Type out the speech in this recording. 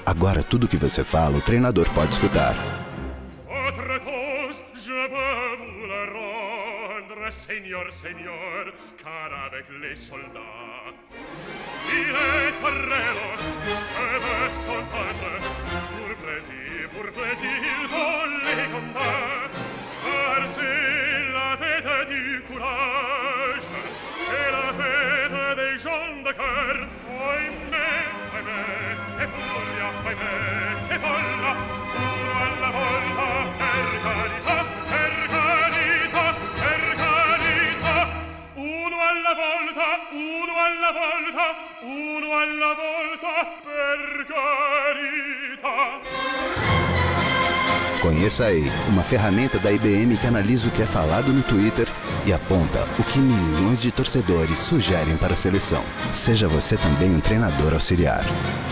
Agora tudo que você fala, o treinador pode escutar. Seigneur, Seigneur, car avec les soldats, il est toreros, peuvent s'entendre, pour plaisir, ils ont les combats, car c'est la fête du courage, c'est la fête des gens de cœur. Oimè, che furia, che folla, uno alla volta, per carità, per carità, per carità, uno alla volta, uno alla volta, uno alla volta, per carità. Conheça a AI, uma ferramenta da IBM que analisa o que é falado no Twitter e aponta o que milhões de torcedores sugerem para a seleção. Seja você também um treinador auxiliar.